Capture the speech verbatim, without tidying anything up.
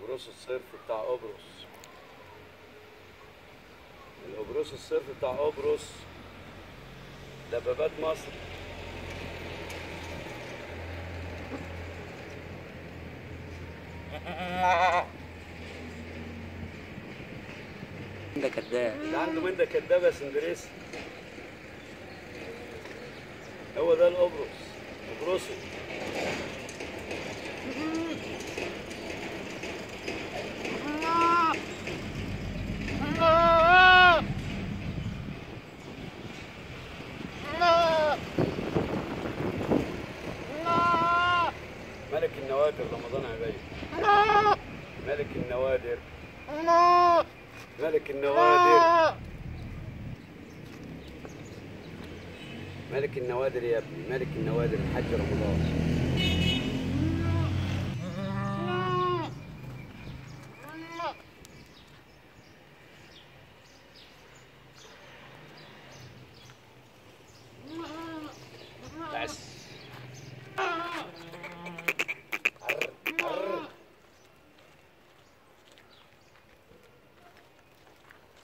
القبرص الصرف بتاع قبرص. القبرص الصرف بتاع قبرص دبابات مصر. ده كداب. اللي عنده من ده كداب يا سندريس. هو ده القبرص، قبرصي. ملك النوادر رمضان عبيد. ملك النوادر. ملك النوادر. ملك النوادر يا ابني، ملك النوادر الحاج رمضان.